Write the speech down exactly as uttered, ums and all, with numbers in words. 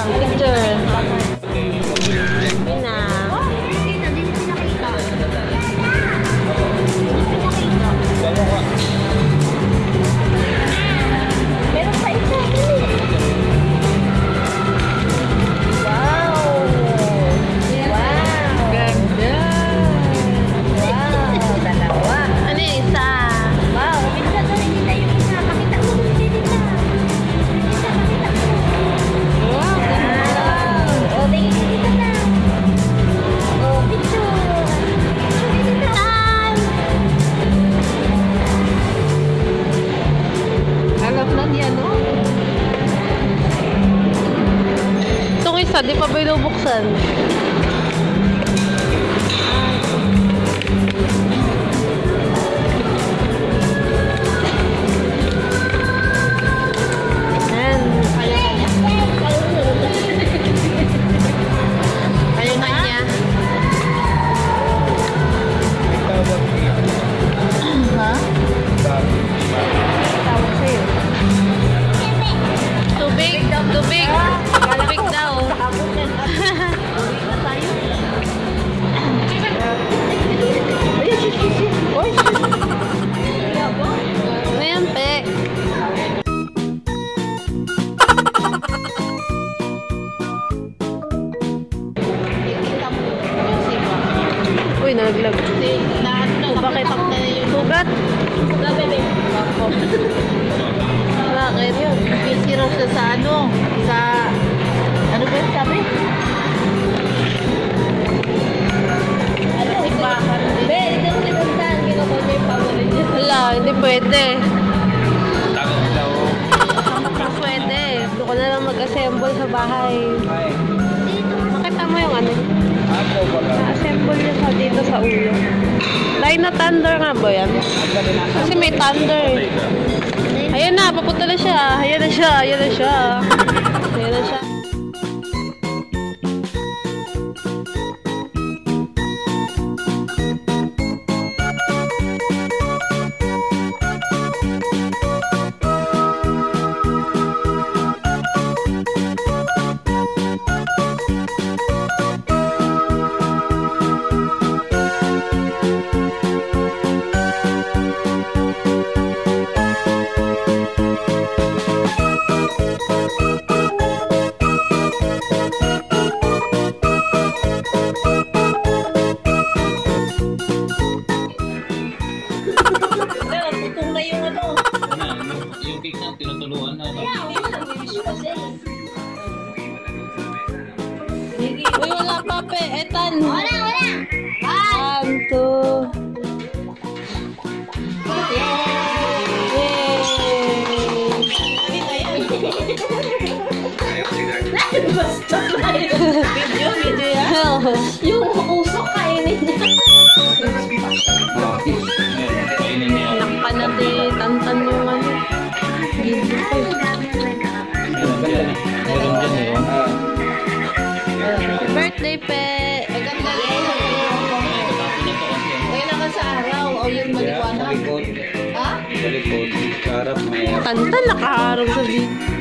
Picture. Yun na. Meron pa isa. Wow! Wow! Ganda! Wow! Dalawa. Ano yung isa? Wow! Bisa doon kita yung isa. Pakita mo yung isa dito. Pakita, pakita mo. Wow! Wow! O, tingin mo dito na. O, picture. Picture dito. Time! Alam na niya, no? Itong isa, di pa binubuksan. Uy, nalaglag. Bakit? Sugat? Sugat, bebe. Bakit yun? Busy raw siya sa ano? Sa... Ano ba yung sabi? Ano? Simbahan. Be, hindi ko sinundan. Ginagawa niya yung pamunin niya. Wala, hindi pwede. Hindi pwede. Doon ko na lang mag-assemble sa bahay. Makita mo yung ano? Na-assemble niya sa dito sa ulo. Line na thunder nga ba yan? Kasi may thunder eh. Ayan na, papunta na siya. Ayan na siya, ayan na siya. Ayan na siya. Uy, wala pa pe. Etan. Wala, wala. One, two. Yay! Basta na yun. Video, video yan. Yung usok kainin niya. Nakpan natin. Tantan yung ano. Video ko. Meron dyan eh. Happy birthday, pe! Maganda rin. Kaya naman sa araw, o yung maliwanag. Sa likod. Ha? Sa likod. Sa harap may... Tantan, nakaharap sa video.